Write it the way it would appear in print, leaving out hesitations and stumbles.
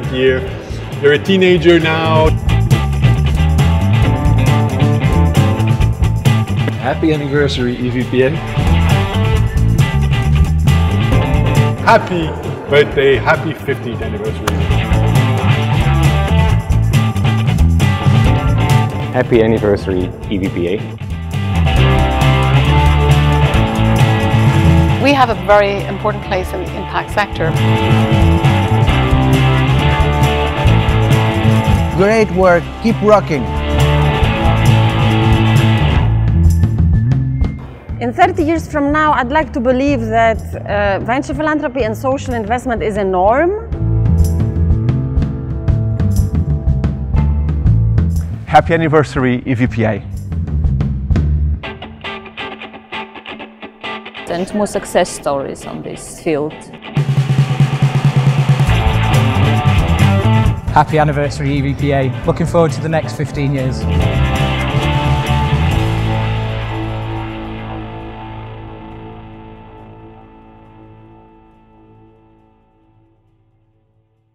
year. You're a teenager now. Happy anniversary, EVPA. Happy birthday, happy 50th anniversary. Happy anniversary, EVPA. We have a very important place in the impact sector. Great work, keep rocking. In 30 years from now, I'd like to believe that venture philanthropy and social investment is a norm. Happy anniversary, EVPA. And more success stories on this field. Happy anniversary, EVPA. Looking forward to the next 15 years.